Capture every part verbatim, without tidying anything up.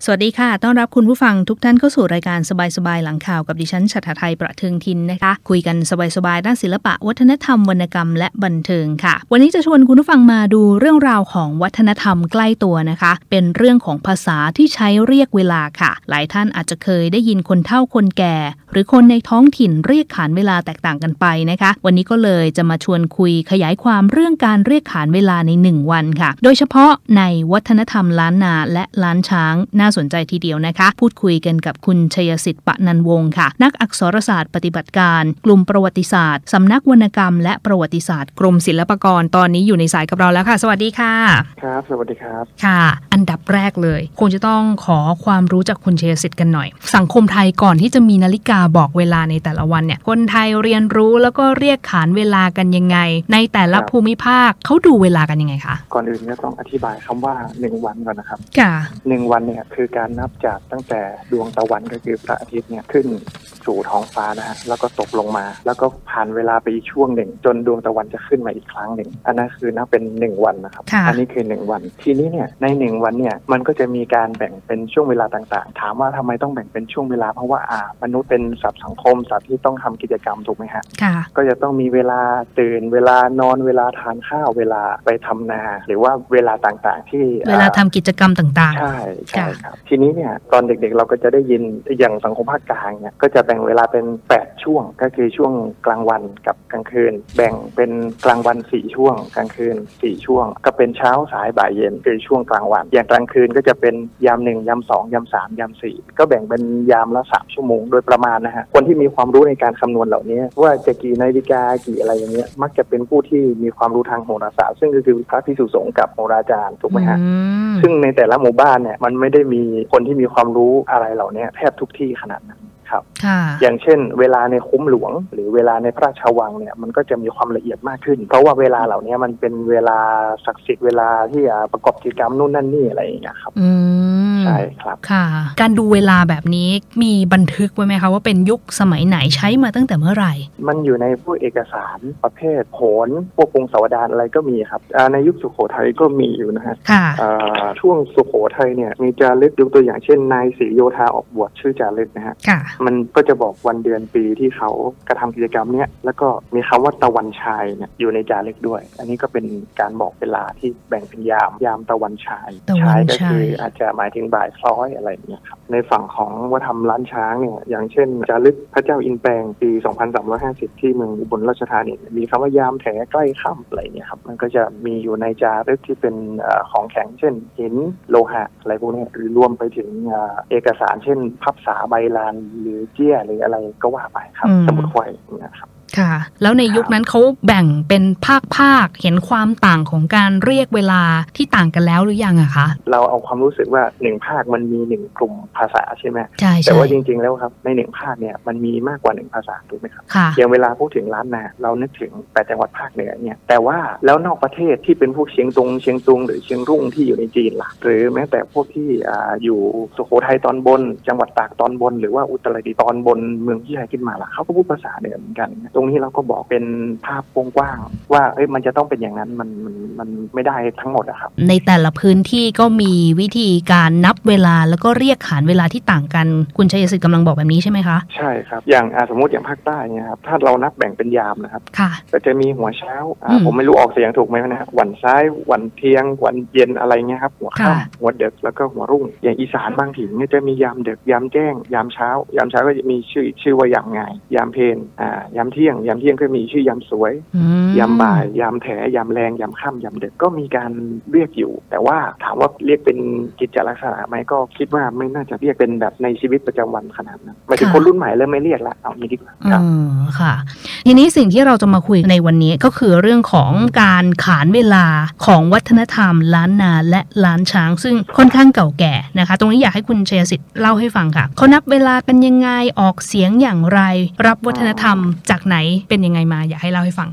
สวัสดีค่ะต้อนรับคุณผู้ฟังทุกท่านเข้าสู่รายการสบายๆหลังข่าวกับดิฉันฉัตรไทยประเทืองทินนะคะคุยกันสบายๆด้านศิลปะวัฒนธรรมวรรณกรรมและบันเทิงค่ะวันนี้จะชวนคุณผู้ฟังมาดูเรื่องราวของวัฒนธรรมใกล้ตัวนะคะเป็นเรื่องของภาษาที่ใช้เรียกเวลาค่ะหลายท่านอาจจะเคยได้ยินคนเฒ่าคนแก่หรือคนในท้องถิ่นเรียกขานเวลาแตกต่างกันไปนะคะวันนี้ก็เลยจะมาชวนคุยขยายความเรื่องการเรียกขานเวลาในหนึ่งวันค่ะโดยเฉพาะในวัฒนธรรมล้านนาและล้านช้างน่าสนใจทีเดียวนะคะพูดคุยกันกับคุณชัยสิทธิ์ปนันวงศ์ค่ะนักอักษรศาสตร์ปฏิบัติการกลุ่มประวัติศาสตร์สำนักวรรณกรรมและประวัติศาสตร์กรมศิลปากรตอนนี้อยู่ในสายกับเราแล้วค่ะสวัสดีค่ะครับสวัสดีครับค่ะอันดับแรกเลยคงจะต้องขอความรู้จากคุณชัยสิทธิ์กันหน่อยสังคมไทยก่อนที่จะมีนาฬิกาบอกเวลาในแต่ละวันเนี่ยคนไทยเรียนรู้แล้วก็เรียกขานเวลากันยังไงในแต่ละภูมิภาคเขาดูเวลากันยังไงคะก่อนอื่นก็ต้องอธิบายคำว่าหนึ่งวันก่อนนะครับค่ะหนึ่งวันเนี่ยคือการนับจากตั้งแต่ดวงตะวันก็คือพระอาทิตย์เนี่ยขึ้นสู่ท้องฟ้านะฮะแล้วก็ตกลงมาแล้วก็ผ่านเวลาไปอีกช่วงหนึ่งจนดวงตะวันจะขึ้นมาอีกครั้งหนึ่งอันนั้นคือนับเป็นหนึ่งวันนะครับอันนี้คือหนึ่งวันทีนี้เนี่ยในหนึ่งวันเนี่ยมันก็จะมีการแบ่งเป็นช่วงเวลาต่างๆถามว่าทำไมต้องแบ่งเป็นช่วงเวลาเพราะว่าอ่ามนุษย์เป็นสัตว์สังคมสัตว์ที่ต้องทำกิจกรรมถูกไหมฮะก็จะต้องมีเวลาตื่นเวลานอนเวลาทานข้าวเวลาไปทำนาหรือว่าเวลาต่างๆที่เวลาทำกิจกรรมต่างๆใช่ใช่ครับทีนี้เนี่ยตอนเด็กๆเราก็จะได้ยินอย่างสังคมภาคกลางเนี่ยก็จะแบ่งเวลาเป็นแปดช่วงก็คือช่วงกลางวันกับกลางคืนแบ่งเป็นกลางวันสี่ช่วงกลางคืนสี่ช่วงก็เป็นเช้าสายบ่ายเย็นคือช่วงกลางวันอย่างกลางคืนก็จะเป็นยามหนึ่งยามสองยามสามยามสี่ก็แบ่งเป็นยามละสามชั่วโมงโดยประมาณนะฮะคนที่มีความรู้ในการคำนวณเหล่านี้ว่าจะกี่นาฬิกากี่อะไรอย่างเงี้ยมักจะเป็นผู้ที่มีความรู้ทางโหราศาสตร์ซึ่งก็คือพระภิกษุสงฆ์กับโหราจารย์ถูกไหมฮะซึ่งในแต่ละหมู่บ้านเนี่ยมันไม่ได้มีคนที่มีความรู้อะไรเหล่านี้แทบทุกที่ขนาดนั้นอย่างเช่นเวลาในคุ้มหลวงหรือเวลาในพระราชวังเนี่ยมันก็จะมีความละเอียดมากขึ้นเพราะว่าเวลาเหล่านี้มันเป็นเวลาศักดิ์สิทธิ์เวลาที่ประกอบกิจกรรมนู่นนั่นนี่อะไรอย่างเงี้ยครับใช่ครับค่ะการดูเวลาแบบนี้มีบันทึกไว้ไหมคะว่าเป็นยุคสมัยไหนใช้มาตั้งแต่เมื่อไหร่มันอยู่ในพวกเอกสารประเภทโหรพวกพงศาวดารอะไรก็มีครับในยุคสุโขทัยก็มีอยู่นะฮะช่วงสุโขทัยเนี่ยมีจารึกยกตัวอย่างเช่นนายศรีโยธาออกบวชชื่อจารึกนะฮะมันก็จะบอกวันเดือนปีที่เขากระทำกิจกรรมเนี้ยแล้วก็มีคำว่าตะวันชายเนี่ยอยู่ในจารึกด้วยอันนี้ก็เป็นการบอกเวลาที่แบ่งเป็นยามยามตะวันชายชายก็คืออาจจะหมายถึงบ่ายคล้อยอะไรเนี่ยครับในฝั่งของวัฒนธรรมล้านช้างเนี่ยอย่างเช่นจารึกพระเจ้าอินแปลงปีสองพันสามร้อยห้าสิบที่เมืองอุบลราชธานีมีคำว่ายามแถใกล้ค่ำอะไรเนี่ยครับมันก็จะมีอยู่ในจารึกที่เป็นของแข็งเช่นหินโลหะอะไรพวกนี้หรือรวมไปถึงเอกสารเช่นพับษาใบลานหรือเจี้ยหรืออะไรก็ว่าไปครับสมุดไขว้นะครับค่ะแล้วในยุคนั้นเขาแบ่งเป็นภาคภาคเห็นความต่างของการเรียกเวลาที่ต่างกันแล้วหรือยังอะคะเราเอาความรู้สึกว่าหนึ่งภาคมันมีหนึ่งกลุ่มภาษาใช่ไหมใช่แต่ว่าจริงๆแล้วครับในหนึ่งภาคเนี่ยมันมีมากกว่าหนึ่งภาษาถูกไหมครับอย่างเวลาพูดถึงล้านนาเรานึกถึงแปดจังหวัดภาคเหนือเนี่ยแต่ว่าแล้วนอกประเทศที่เป็นพวกเชียงตุงเชียงตุงหรือเชียงรุ่งที่อยู่ในจีนล่ะหรือแม้แต่พวกที่อ่าอยู่สุโขทัยตอนบนจังหวัดตากตอนบนหรือว่าอุตรดิตถ์ตอนบนเมืองที่ใหญ่ขึ้นมาล่ะเขาก็พูดภาษาเหนือเหมือนกันตรงนี้เราก็บอกเป็นภาพกว้างๆว่าเอ้ยมันจะต้องเป็นอย่างนั้นมันมันมันไม่ได้ทั้งหมดอะครับในแต่ละพื้นที่ก็มีวิธีการนับเวลาแล้วก็เรียกขานเวลาที่ต่างกันคุณชัยสิทธิ์กำลังบอกแบบนี้ใช่ไหมคะใช่ครับอย่างสมมติอย่างภาคใต้เนี่ยครับถ้าเรานับแบ่งเป็นยามนะครับก็จะมีหัวเช้าผมไม่รู้ออกเสียงถูกไหมนะวันซ้ายวันเที่ยงวันเย็นอะไรเงี้ยครับหัวค่ำหัวเด็กแล้วก็หัวรุ่งอย่างอีสานบางถิ่นเนี่ยจะมียามเด็กยามแจ้งยามเช้ายามเช้าก็จะมีชื่อชื่อว่ายามไงยามเพลอ่ายามเที่ยงยามเที่ยงก็มีชื่อยามสวยยามบ่ายยามแถยามแรงยามค่ำยามดึกก็มีการเรียกอยู่แต่ว่าถามว่าเรียกเป็นกิจลักษณะไหมก็คิดว่าไม่น่าจะเรียกเป็นแบบในชีวิตประจำวันขนาดนั้นหมายถึงคนรุ่นใหม่เริ่มไม่เรียกละเอางี้ดีกว่าครับค่ะทีนี้สิ่งที่เราจะมาคุยในวันนี้ก็คือเรื่องของการขานเวลาของวัฒนธรรมล้านนาและล้านช้างซึ่งค่อนข้างเก่าแก่นะคะตรงนี้อยากให้คุณชัยสิทธิ์เล่าให้ฟังค่ะเขานับเวลากันยังไงออกเสียงอย่างไรรับวัฒนธรรมจากไหนเป็นยังไงมาอยากให้เล่าให้ฟังค่ะเรื่อง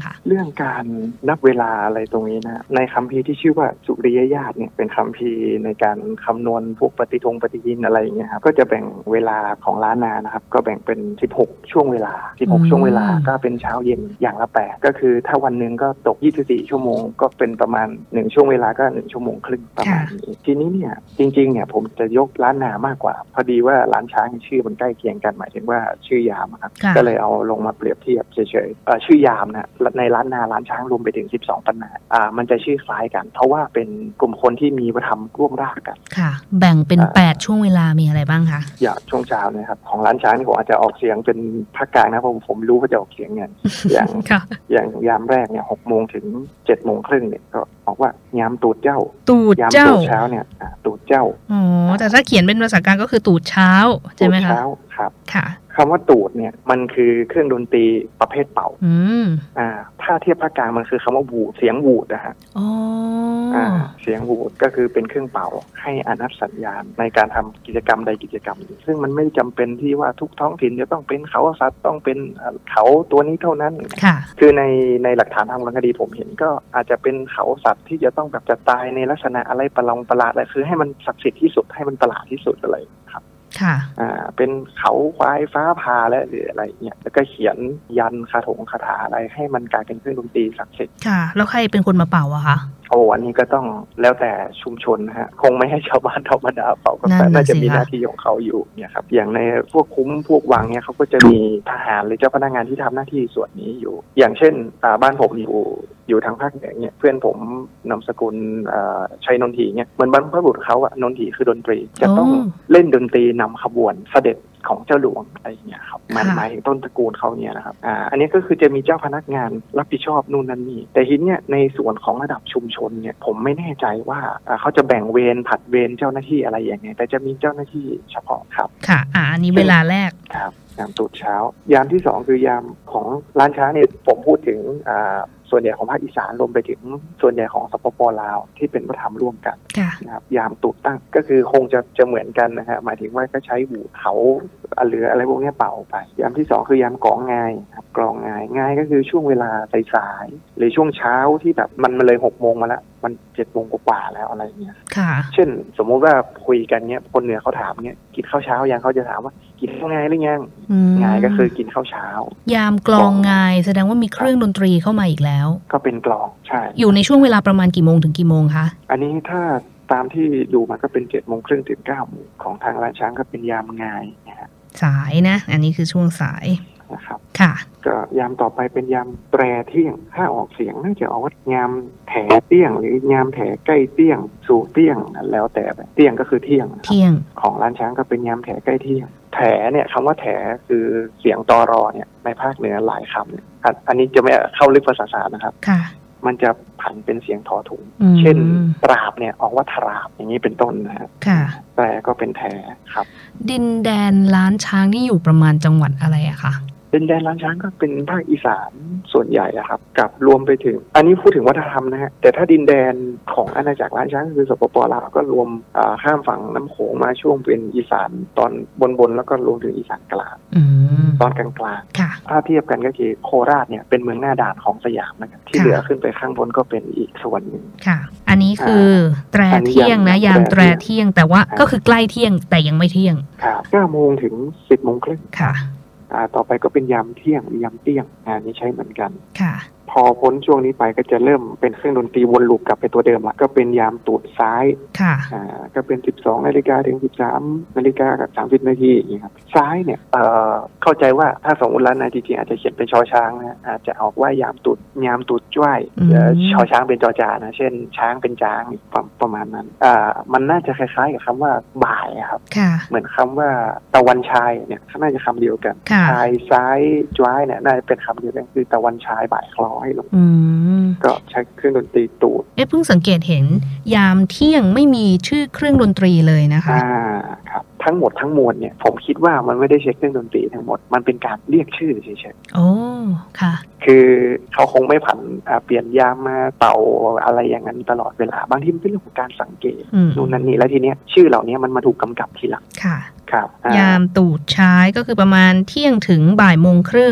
รื่องการนับเวลาอะไรตรงนี้นะในคัมภีร์ที่ชื่อว่าสุริยญาติเนี่ยเป็นคัมภีร์ในการคำนวณพวกปฏิทงปฏิทินอะไรอย่างเงี้ยครับก็จะแบ่งเวลาของล้านนานะครับก็แบ่งเป็นสิบหกช่วงเวลาสิบหกช่วงเวลาก็เป็นเช้าเย็นอย่างละแปดก็คือถ้าวันนึงก็ตกยี่สิบสี่ชั่วโมงก็เป็นประมาณหนึ่งช่วงเวลาก็หนึ่งชั่วโมงครึ่งประมาณนี้ทีนี้เนี่ยจริงๆเนี่ยผมจะยกล้านนามากกว่าพอดีว่าล้านช้างชื่อมันใกล้เคียงกันหมายถึงว่าชื่อยามครับก็เลยเอาลงมาเปรียบเทียบเฉยๆชื่อยามนะในล้านนาล้านช้างรวมไปถึงสิบสองปันนาอ่ามันจะชื่อคล้ายกันเพราะว่าเป็นกลุ่มคนที่มีวัฒนธรรมร่วมรากกันค่ะแบ่งเป็นแปดช่วงเวลามีอะไรบ้างคะอย่างช่วงเช้าเนี่ยครับของล้านช้างนี่ผมอาจจะออกเสียงเป็นภาคกลางนะผมผมรู้ว่าจะออกเสียงไงอย่างอย่างยามแรกเนี่ยหกโมงถึงเจ็ดโมงครึ่งเนี่ยก็บอกว่ายามตูดเจ้าตูดเจ้าเช้าเนี่ยตูดเจ้าอ๋อแต่ถ้าเขียนเป็นภาษากลางก็คือตูดเช้าใช่ไหมคะตูดเช้าครับค่ะคำว่าตูดเนี่ยมันคือเครื่องดนตรีประเภทเป่าอืมอ่าถ้าเทียบภาคกลางมันคือคำว่าวูดเสียงวูดนะฮะอ๋ออ่าเสียงวูดก็คือเป็นเครื่องเป่าให้อนับสัญญาณในการทำกิจกรรมใดกิจกรรมหนึ่งซึ่งมันไม่จำเป็นที่ว่าทุกท้องถิ่นจะต้องเป็นเขาสัตว์ต้องเป็นเขาตัวนี้เท่านั้นค่ะคือในในหลักฐานทางวรรณคดีผมเห็นก็อาจจะเป็นเขาสัตว์ที่จะต้องแบบจะตายในลักษณะอะไรประหลาดประหลาดอะไรคือให้มันศักดิ์สิทธิ์ที่สุดให้มันประหลาดที่สุดอะไรครับค่ะอ่าเป็นเขาควายฟ้าผ่าและหรืออะไรเนี่ยแล้วก็เขียนยันคาถงคาถาอะไรให้มันกลายเป็นเครื่องดนตรีศักดิ์สิทธิ์ค่ะแล้วใครเป็นคนมาเป่าอะคะโอ้อันนี้ก็ต้องแล้วแต่ชุมชนฮะคงไม่ให้ชาวบ้านธรรมดาเป่าก็น่าจะมีหน้าที่ของเขาอยู่เนี่ยครับอย่างในพวกคุ้มพวกวังเนี่ยเขาก็จะมีทหารหรือเจ้าพนักงานที่ทำหน้าที่ส่วนนี้อยู่อย่างเช่นบ้านผมอยู่อยู่ทางภาคเหนือเนี่ยเพื่อนผมนามสกุลชัยนนทีเนี่ยเหมือนบรรพบุรุษเขาอะนนทีคือดนตรีจะต้องเล่นดนตรีนำขบวนเสด็จของเจ้าหลวงอะไรอย่างเงี้ยครับมันหมายถึงต้นตระกูลเขาเนี่ยนะครับอ่าอันนี้ก็คือจะมีเจ้าพนักงานรับผิดชอบนู่นนั่นนี่แต่ทีเนี้ยในส่วนของระดับชุมชนเนี่ยผมไม่แน่ใจว่าเขาจะแบ่งเวรผัดเวรเจ้าหน้าที่อะไรอย่างไงแต่จะมีเจ้าหน้าที่เฉพาะครับค่ะอ่าอันนี้เวลาแรกครับยามตูดเช้ายามที่สองคือยามของล้านช้างเนี่ยผมพูดถึงอ่าส่วนใหญ่ของภาคอีสานรวมไปถึงส่วนใหญ่ของสปป.ลาวที่เป็นวัฒนธรรมร่วมกันนะครับยามตูดตั้งก็คือคงจะจะเหมือนกันนะฮะหมายถึงว่าก็ใช้หูเขาหรืออะไรพวกนี้เป่าไปยามที่สองคือยามกองงายครับกรองงายงายก็คือช่วงเวลาสายๆหรือช่วงเช้าที่แบบมันมาเลยหกโมงมาแล้วมันเจ็ดโมงกว่าแล้วอะไรเงี้ยเช่นสมมุติว่าคุยกันเนี้ยคนเหนือเขาถามเนี้ยกินข้าวเช้ายังเขาจะถามว่ากินข้าวงายหรือยังงายก็คือกินข้าวเช้ายามกลองงายแสดงว่ามีเครื่องดนตรีเข้ามาอีกแล้วก็เป็นกลองใช่อยู่ในช่วงเวลาประมาณกี่โมงถึงกี่โมงคะอันนี้ถ้าตามที่ดูมาก็เป็นเจ็ดโมงครึ่งถึงเก้าโมงของทางล้านช้างก็เป็นยามงายนะฮะสายนะอันนี้คือช่วงสายนะครับค่ะก็ยามต่อไปเป็นยามแตรเที่ยงถ้าออกเสียงน่าจะออกว่ายามแถเตี้ยงหรือยามแถใกล้เตี้ยงสู่เตี้ยงแล้วแต่เตี้ยงก็คือเที่ยงเที่ยงของล้านช้างก็เป็นยามแถใกล้เที่ยงแถเนี่ยคำว่าแถคือเสียงตอรอเนี่ยในภาคเหนือหลายคำเนี่ยอันนี้จะไม่เข้าลึกภาษาศาสตร์นะครับค่ะมันจะผันเป็นเสียงทอถุงเช่นตราบเนี่ยออกว่าทราบอย่างนี้เป็นต้นนะฮะแต่ก็เป็นแถครับดินแดนล้านช้างนี่อยู่ประมาณจังหวัดอะไรอะคะดินแดนล้านช้างก็เป็นภาคอีสานส่วนใหญ่อะครับกับรวมไปถึงอันนี้พูดถึงวัฒนธรรมนะฮะแต่ถ้าดินแดนของอาณาจักรล้านช้างคือสปป.ลาวก็รวมข้ามฝั่งน้ำโขงมาช่วงเป็นอีสานตอนบนๆแล้วก็รวมถึงอีสานกลางตอนกลางๆถ้าเทียบกันก็คือโคราชเนี่ยเป็นเมืองหน้าด่านของสยามนะครับที่เหลือขึ้นไปข้างบนก็เป็นอีกส่วนหนึ่งค่ะอันนี้คือแตรเที่ยงนะยามแตรเที่ยงแต่ว่าก็คือใกล้เที่ยงแต่ยังไม่เที่ยงครับเก้าโมงถึงสิบโมงครึ่งค่ะอ่าต่อไปก็เป็นยามเที่ยงยามเตี้ยงอันนี้ใช้เหมือนกันค่ะพอพ้นช่วงนี้ไปก็จะเริ่มเป็นเครื่องดนตรีวนลูปกลับไปตัวเดิมละก็เป็นยามตูดซ้ายค่ะอ่าก็เป็นสิบสองนาฬิกาถึงสิบสามนาฬิกากับสามสิบนาทีอย่างนี้ครับซ้ายเนี่ยเอ่อเข้าใจว่าถ้าสมมติแล้วนายจริงๆอาจจะเขียนเป็นชอช้างนะอาจจะออกว่ายามตูดยามตูดจ้วยชอช้างเป็นจอจานะเช่นช้างเป็นจ้างประมาณนั้นอ่ามันน่าจะคล้ายๆกับคำว่าบ่ายครับเหมือนคำว่าตะวันชายเนี่ยน่าจะคำเดียวกันชายซ้ายจ้วยเนี่ยน่าจะเป็นคำเดียวกันคือตะวันชายบ่ายคล้อยลงก็ใช้เครื่องดนตรีตูดเอ๊ะเพิ่งสังเกตเห็นยามเที่ยงไม่มีชื่อเครื่องดนตรีเลยนะคะอ่าครับทั้งหมดทั้งมวลเนี่ยผมคิดว่ามันไม่ได้ใช้เครื่องดนตรีทั้งหมดมันเป็นการเรียกชื่อเฉยๆโอ้ค่ะคือเขาคงไม่ผันเปลี่ยนยามมาเป่าอะไรอย่างนั้นตลอดเวลาบางทีมันเป็นเรื่องของการสังเกตนู่นนั่นนี่แล้วทีเนี้ยชื่อเหล่านี้มันมาถูกกำกับทีหลังค่ะครับยามตูดช้ายก็คือประมาณเที่ยงถึงบ่ายโมงครึ่ง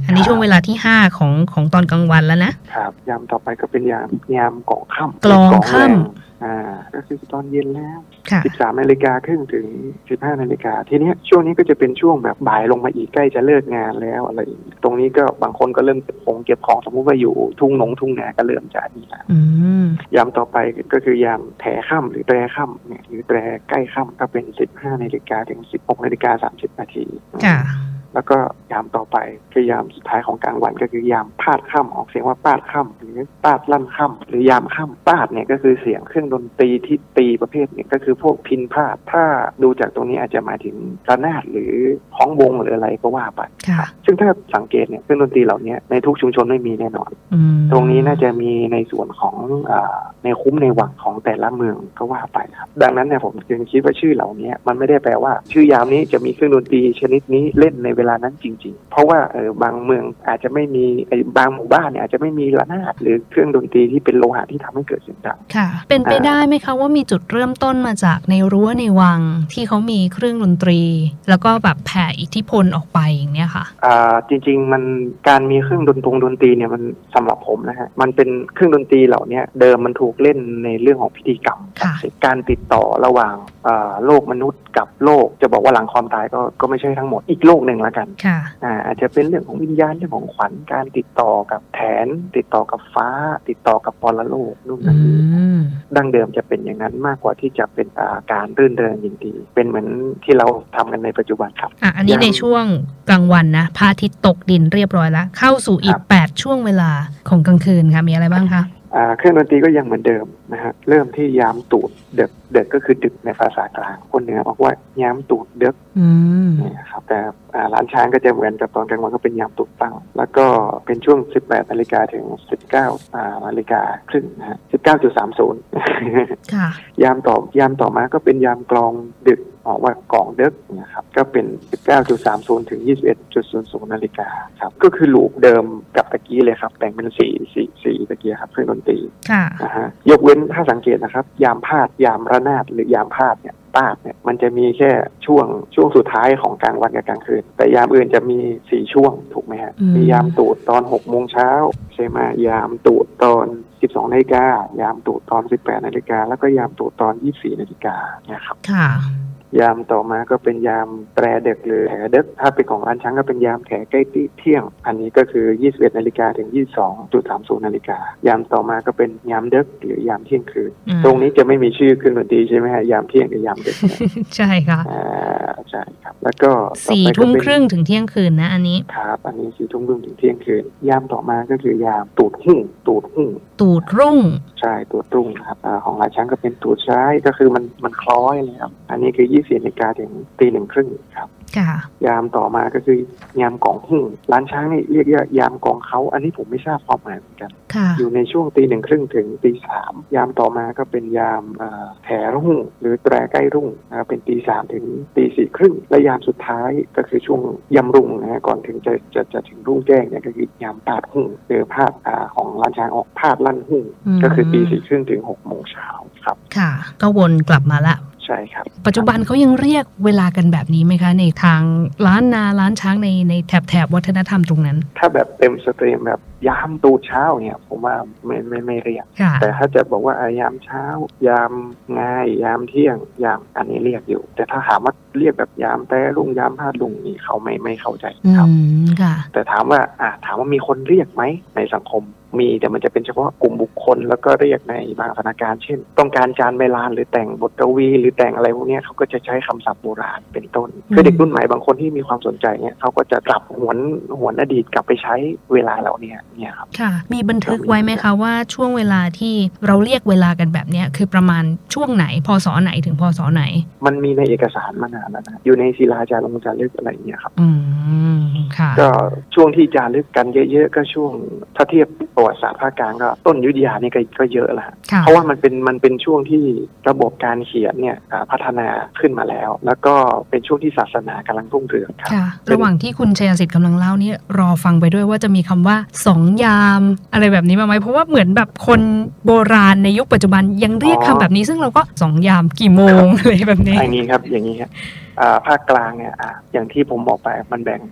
อันนี้ช่วงเวลาที่ห้าของของตอนกลางวันแล้วนะครับยามต่อไปก็เป็นยามยามกองค่ำกลองค่ำอ่าก็คือตอนเย็นแล้วสิบสามนาฬิกาครึ่งถึงสิบห้านาฬิกาทีนี้ช่วงนี้ก็จะเป็นช่วงแบบบ่ายลงมาอีกใกล้จะเลิกงานแล้วอะไรตรงนี้ก็บางคนก็เริ่มเก็บของเก็บของสมมติว่าอยู่ทุ่งหนงทุ่งนาก็เริ่มจะนี่แล้วยามต่อไปก็คือยามแถค่ำหรือแตรค่ำเนี่ยหรือแตรใกล้ค่ำก็เป็นสิบห้านาฬิกาถึงสิบหกนาฬิกาสามสิบนาทีแล้วก็ยามต่อไปคือยามสุดท้ายของกลางวันก็คือยามพาดค่ำออกเสียงว่าปาดค่ำหรือปาดลั่นค่ำหรือยามค่ำปาดเนี่ยก็คือเสียงเครื่องดนตรีที่ตีประเภทเนี่ยก็คือพวกพิณพาดถ้าดูจากตรงนี้อาจจะหมายถึงระนาดหรือฮ้องวงหรืออะไรก็ว่าไปซึ่งถ้าสังเกตเนี่ยเครื่องดนตรีเหล่านี้ในทุกชุมชนไม่มีแน่นอนตรงนี้น่าจะมีในส่วนของในคุ้มในวังของแต่ละเมืองก็ว่าไปครับดังนั้นเนี่ยผมจึงคิดว่าชื่อเหล่านี้มันไม่ได้แปลว่าชื่อยามนี้จะมีเครื่องดนตรีชนิดนี้เล่นในเวลานั้นจริงๆเพราะว่าเออบางเมืองอาจจะไม่มีไอ้บางหมู่บ้านเนี่ยอาจจะไม่มีระนาดหรือเครื่องดนตรีที่เป็นโลหะที่ทำให้เกิดเสียงดังค่ะเป็นไปได้ไหมคะว่ามีจุดเริ่มต้นมาจากในรั้วในวังที่เขามีเครื่องดนตรีแล้วก็แบบแผ่อิทธิพลออกไปอย่างเนี้ยค่ะอ่าจริงๆมันการมีเครื่องดนตรีดนตรีเนี่ยมันสำหรับผมนะฮะมันเป็นเครื่องดนตรีเหล่านี้เดิมมันถูกเล่นในเรื่องของพิธีกรรมการติดต่อระหว่างโลกมนุษย์กับโลกจะบอกว่าหลังความตายก็ก็ไม่ใช่ทั้งหมดอีกโลกหนึ่งละกันอ่าอาจจะเป็นเรื่องของวิญญาณเรื่องของขวัญการติดต่อกับแผนติดต่อกับฟ้าติดต่อกับปรโลกนู่นนั่นนี่ดั้งเดิมจะเป็นอย่างนั้นมากกว่าที่จะเป็นการรื่นเริงยินดีเป็นเหมือนที่เราทำกันในปัจจุบันครับอ่ะอันนี้ในช่วงกลางวันนะพระอาทิตย์ตกดินเรียบร้อยแล้วเข้าสู่อีกแปดช่วงเวลาของกลางคืนค่ะมีอะไรบ้างคะเครื่องดนตรีก็ยังเหมือนเดิมนะฮะเริ่มที่ยามตูดเด็กเด็กก็คือดึกในภาษากลางคนเหนือบอกว่ายามตูดเด็กนี่ครับแต่ร้านช้างก็จะเหมือนกับตอนกลางวันก็เป็นยามตูดตั้งแล้วก็เป็นช่วงสิบแปดนาฬิกาถึงสิบเก้านาฬิกาครึ่งนะฮะ สิบเก้าจุดสามศูนย์ค่ะยามต่อยามต่อมาก็เป็นยามกลองดึกออกว่ากองเด็กนะครับก็เป็น สิบเก้าจุดสามศูนย์ ถึง ยี่สิบเอ็ดจุดศูนย์ศูนย์ นาฬิกาครับก็คือลูปเดิมกับตะกี้เลยครับแบ่งเป็นสี่สี่สี่ตะกี้ครับเครื่องดนตรีค่ะนะฮะยกเว้นถ้าสังเกตนะครับยามพาดยามระนาดหรือยามพาดเนี่ยปาดเนี่ยมันจะมีแค่ช่วงช่วงสุดท้ายของกลางวันกับกลางคืนแต่ยามอื่นจะมีสี่ช่วงถูกไหมฮะมียามตูดตอนหกโมงเช้าใช่ไหมยามตูดตอนสิบสองนาฬิกายามตูดตอนสิบแปดนาฬิกาแล้วก็ยามตูดตอนยี่สิบสี่นาฬิกานะครับค่ะยามต่อมาก็เป็นยามแตรเด็กหรือแถเด็กถ้าเป็นของร้านช้างก็เป็นยามแถใกล้เที่ยงอันนี้ก็คือยี่สิบเอ็ดนาฬิกาถึง ยี่สิบสองจุดสามศูนย์ นาฬิกายามต่อมาก็เป็นยามเด็กหรือยามเที่ยงคืนตรงนี้จะไม่มีชื่อขึ้นดนตรีใช่ไหมฮะยามเที่ยงกับยามเด็กใช่ค่ะอ่าใช่ครับแล้วก็สี่ทุ่มครึ่งถึงเที่ยงคืนนะอันนี้ครับอันนี้สี่ทุ่มครึ่งถึงเที่ยงคืนยามต่อมาก็คือยามตูดหุ่งตูดหุ่งตูดรุ่งใช่ตูดรุ่งครับของร้านช้างก็เป็นตูดซ้ายก็คือมันมันคล้อยเลยครับอันนี้คือยี่สิบสี่นาฬิกาถึงตีหนึ่งครึ่งครับยามต่อมาก็คือยามกองหุ่งร้านช้างนี่เรียกยามกองเขาอันนี้ผมไม่ทราบความหมายเหมือนกันอยู่ในช่วงตีหนึ่งครึ่งถึงตีสามยามต่อมาก็เป็นยามแถรุ่งหรือแตรใกล้รุ่งนะเป็นตีสามถึงตีสี่ครึ่งและยามสุดท้ายก็คือช่วงยามรุ่งนะก่อนถึงจะจะจะถึงรุ่งแจ้งเนี่ยก็คือยามพาดหุ่งหรือพาดของร้านช้างออกพาดลั่นหุ่งก็คือตีสี่ครึ่งถึงหกโมงเช้าครับค่ะก็วนกลับมาละใช่ครับปัจจุบันเขายังเรียกเวลากันแบบนี้ไหมคะในทางร้านนาร้านช้างในในแถบแถบวัฒนธรรมตรงนั้นถ้าแบบเต็มสตรีมแบบยามตูดเช้าเนี่ยผมว่าไม่ไม่ไม่เรียกแต่ถ้าจะบอกว่ายามเช้ายามง่ายยามเที่ยงยามอันนี้เรียกอยู่แต่ถ้าถามว่าเรียกแบบยามแต่รุ่งยามพาดรุ่งนี่เขาไม่ไม่เข้าใจครับแต่ถามว่าอ่าถามว่ามีคนเรียกไหมในสังคมมีแต่มันจะเป็นเฉพาะกลุ่มบุคคลแล้วก็เรียกในบางสถานการณ์เช่นต้องการจานใบลานหรือแต่งบทกวีหรือแต่งอะไรพวกนี้เขาก็จะใช้คำศัพท์โบราณเป็นต้นคือเด็กรุ่นใหม่บางคนที่มีความสนใจเนี่ยเขาก็จะกลับหวนหวนอดีตกลับไปใช้เวลาเหล่านี้เนี่ยครับค่ะมีบันทึกไว้ไหมคะว่าช่วงเวลาที่เราเรียกเวลากันแบบนี้คือประมาณช่วงไหนพศไหนถึงพศไหนมันมีในเอกสารมานานแล้วนะอยู่ในศิลาจารึกจารึกอะไรอย่างเงี้ยครับอืมค่ะก็ช่วงที่จารึกกันเยอะๆก็ช่วงถ้าเทียบประวัติศาสตร์ภาคกลางก็ต้นอยุธยานี่ก็ก็เยอะแล้วเพราะว่ามันเป็นมันเป็นช่วงที่ระบบการเขียนเนี่ยพัฒนาขึ้นมาแล้วแล้วก็เป็นช่วงที่ศาสนากำลังรุ่งเรืองครับระหว่างที่คุณชัยสิทธิ์กำลังเล่านี่รอฟังไปด้วยว่าจะมีคำว่าสองยามอะไรแบบนี้มาไหมเพราะว่าเหมือนแบบคนโบราณในยุคปัจจุบันยังเรียกคำแบบนี้ซึ่งเราก็สองยามกี่โมงอะไรแบบนี้อย่างนี้ครับอย่างนี้ครับภาคกลางเนี่ยอย่างที่ผมบอกไปมันแบ่งเป็น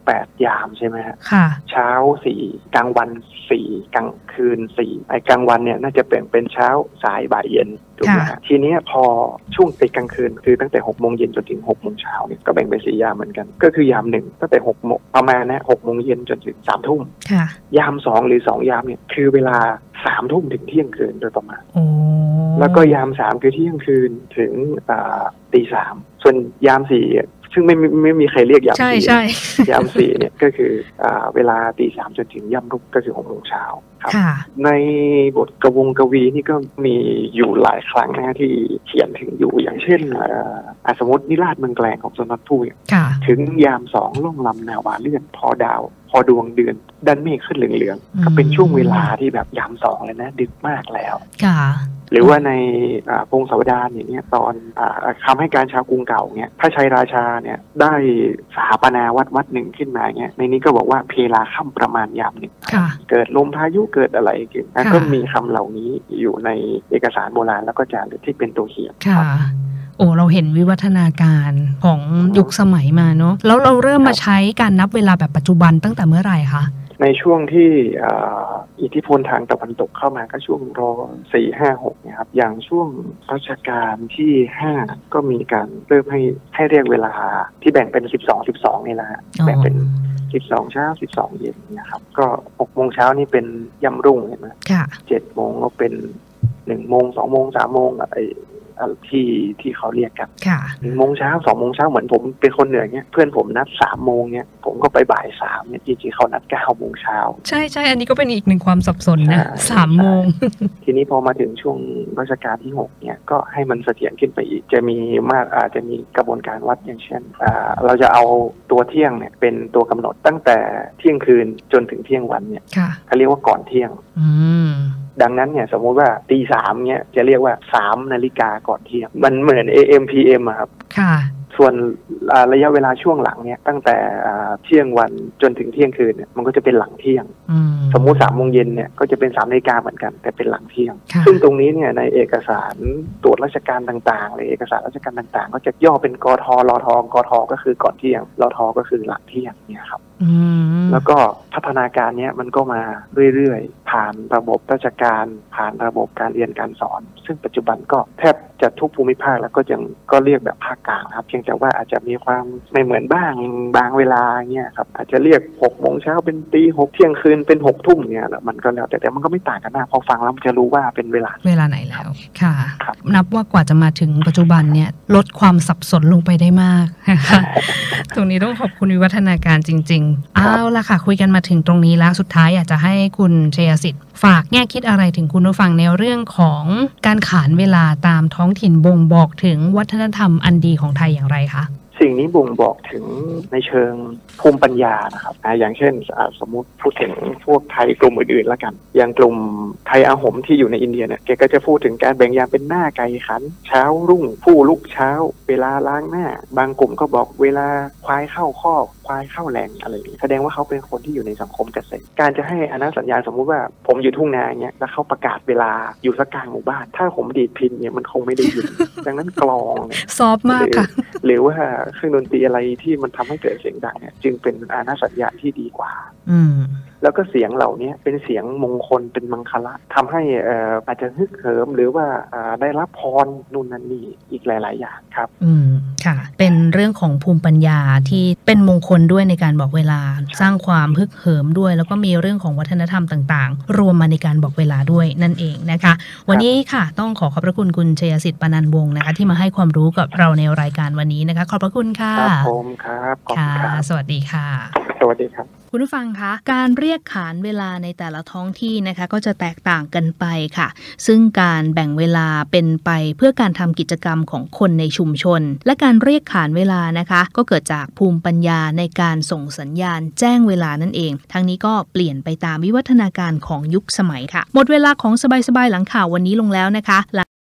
แปดยามใช่ไหมฮะค่ะเช้าสี่กลางวันสี่กลางคืนสี่ไอ้กลางวันเนี่ยน่าจะเป็นเป็นเช้าสายบ่ายเย็นถูกไหมฮะทีนี้พอช่วงติดกลางคืนคือตั้งแต่หกโมงเย็นจนถึงหกโมงเช้าเนี่ยก็แบ่งเป็นสี่ยามเหมือนกันก็คือยามหนึ่งตั้งแต่หกโมงประมาณนะหกโมงเย็นจนถึงสามทุ่มยามสองหรือสองยามเนี่ยคือเวลาสามทุ่มถึงเที่ยงคืนโดยประมาณแล้วก็ยามสามคือเที่ยงคืนถึงตีสามส่วนยามสี่ซึ่งไม่ไม่ไม่มีใครเรียกยามสี่ใช่ยามสี่เนี่ยก็คือเวลาตีสามจนถึงย่ำรุ่งก็คือหกโมงเช้าครับในบทกวงกวีนี่ก็มีอยู่หลายครั้งนะที่เขียนถึงอยู่อย่างเช่นสมมตินิราศเมืองแกลงของสมนัตพูดถึงยามสองล่องลำแนววาเลื่อนพอดาวพอดวงเดือนดันเมฆขึ้นเหลืองๆก็เป็นช่วงเวลาที่แบบยามสองเลยนะดึกมากแล้วหรือว่าในพงศาวดารอย่างเนี้ยตอนคำให้การชาวกรุงเก่าเนี่ยพระชัยราชาเนี่ยได้สถาปนาวัดวัดหนึ่งขึ้นมาเนี่ยในนี้ก็บอกว่าเพลาค่ำประมาณยามหนึ่งเกิดลมพายุเกิดอะไรขึ้นก็มีคำเหล่านี้อยู่ในเอกสารโบราณแล้วก็จารึกที่เป็นตัวเขียนโอ้เราเห็นวิวัฒนาการของยุคสมัยมาเนาะแล้วเราเริ่มมาใช้การนับเวลาแบบปัจจุบันตั้งแต่เมื่อไหร่คะในช่วงที่อิทธิพลทางตะวันตกเข้ามาก็ช่วงรอสี่ห้าหกเนี่ยครับอย่างช่วงรัชกาลที่ห้าก็มีการเริ่มให้ให้เรียกเวลาที่แบ่งเป็นสิบสอง สิบสองนี่แหละแบ่งเป็นสิบสองเช้าสิบสองเย็นนะครับก็หกโมงเช้านี่เป็นยามรุ่งเห็นไหมเจ็ดโมงก็เป็นหนึ่งโมงสองโมงสามโมงอะไรที่ที่เขาเรียกกันหนึ่งโมงเช้าสองโมงเช้าเหมือนผมเป็นคนเหนือเนี่ยเพื่อนผมนัดสามโมงเนี่ยผมก็ไปบ่ายสามเนี่ยจริงๆเขานัดเก้าโมงเช้าใช่ใช่อันนี้ก็เป็นอีกหนึ่งความสับสนนะสามโมงทีนี้พอมาถึงช่วงรัชกาลที่หกเนี่ยก็ให้มันเสถียรขึ้นไปอีกจะมีมากอาจจะมีกระบวนการวัดอย่างเช่นเราจะเอาตัวเที่ยงเนี่ยเป็นตัวกำหนดตั้งแต่เที่ยงคืนจนถึงเที่ยงวันเนี่ยเขาเรียกว่าก่อนเที่ยงดังนั้นเนี่ยสมมุติว่าตีสามเนี่ยจะเรียกว่าสามนาฬิกาก่อนเที่ยงมันเหมือน เอ เอ็ม พี เอ็ม อะครับค่ะส่วนระยะเวลาช่วงหลังเนี่ยตั้งแต่เที่ยงวันจนถึงเที่ยงคืนเนี่ยมันก็จะเป็นหลังเที่ยงสมมุติสามโมงเย็นเนี่ยก็จะเป็นสามนาฬิกาเหมือนกันแต่เป็นหลังเที่ยงซึ่งตรงนี้เนี่ยในเอกสารตรวจราชการต่างๆหรือเอกสารราชการต่างๆก็จะย่อเป็นกทรทกทก็คือก่อนเที่ยงรทก็คือหลังเที่ยงเนี่ยครับแล้วก็พัฒนาการเนี้ยมันก็มาเรื่อยๆผ่านระบบราชการผ่านระบบการเรียนการสอนซึ่งปัจจุบันก็แทบจะทุกภูมิภาคแล้วก็ยังก็เรียกแบบภาคกลางครับเพียงแต่ว่าอาจจะมีความไม่เหมือนบ้างบางเวลาเงี้ยครับอาจจะเรียกหกโมงเช้าเป็นตีหกเที่ยงคืนเป็นหกทุ่มเนี่ยแหละมันก็แล้วแต่แต่มันก็ไม่ต่างกันนะพอฟังแล้วมันจะรู้ว่าเป็นเวลาเวลาไหนแล้วค่ะนับว่ากว่าจะมาถึงปัจจุบันเนี่ยลดความสับสนลงไปได้มากนะคะตรงนี้ต้องขอบคุณวิวัฒนาการจริงๆเอาละค่ะคุยกันมาถึงตรงนี้แล้วสุดท้ายอยากจะให้คุณชัยสิทธิ์ฝากแง่คิดอะไรถึงคุณผู้ฟังในเรื่องของการขานเวลาตามท้องถิ่นบ่งบอกถึงวัฒนธรรมอันดีของไทยอย่างไรคะสิ่งนี้บ่งบอกถึงในเชิงภูมิปัญญานะครับอย่างเช่นสมมุติพูดถึงพวกไทยกลุ่มอื่นๆแล้วกันอย่างกลุ่มไทยอาหมที่อยู่ในอินเดียเนี่ยแกก็จะพูดถึงการแบ่งยามเป็นหน้าไก่ขันเช้ารุ่งผู้ลุกเช้าเวลาล้างหน้าบางกลุ่มก็บอกเวลาควายเข้าคอกควายเข้าแหล่งอะไรอย่างนี้แสดงว่าเขาเป็นคนที่อยู่ในสังคมเกษตรการจะให้อนันตสัญญาสมมุติว่าผมอยู่ทุ่งนาเนี่ยแล้วเขาประกาศเวลาอยู่สักกลางหมู่บ้านถ้าผมดีดพินเนี่ยมันคงไม่ได้ยิน ดังนั้นกลองซอฟมากค่ะหรือว่าเครื่องดนตรีอะไรที่มันทำให้เกิดเสียงดังเนี่ยจึงเป็นอนันตสัญญาที่ดีกว่าอืมแล้วก็เสียงเหล่านี้เป็นเสียงมงคลเป็นมังคละทำให้เอ่ออาจจะฮึกเหิมหรือว่าได้รับพรนู่นนั่นนี่อีกหลายๆอย่างครับอืมค่ะเป็นเรื่องของภูมิปัญญาที่เป็นมงคลด้วยในการบอกเวลาสร้างความฮึกเหิมด้วยแล้วก็มีเรื่องของวัฒนธรรมต่างๆรวมมาในการบอกเวลาด้วยนั่นเองนะคะวันนี้ค่ะต้องขอขอบพระคุณคุณชัยสิทธิ์ปนันวงศ์นะคะที่มาให้ความรู้กับเราในรายการวันนี้นะคะขอบพระคุณค่ะครับผมครับขอบคุณครับสวัสดีค่ะสวัสดีครับคุณผู้ฟังคะการเรียกขานเวลาในแต่ละท้องที่นะคะก็จะแตกต่างกันไปค่ะซึ่งการแบ่งเวลาเป็นไปเพื่อการทำกิจกรรมของคนในชุมชนและการเรียกขานเวลานะคะก็เกิดจากภูมิปัญญาในการส่งสัญญาณแจ้งเวลานั่นเองทั้งนี้ก็เปลี่ยนไปตามวิวัฒนาการของยุคสมัยค่ะหมดเวลาของสบายๆหลังข่าววันนี้ลงแล้วนะคะ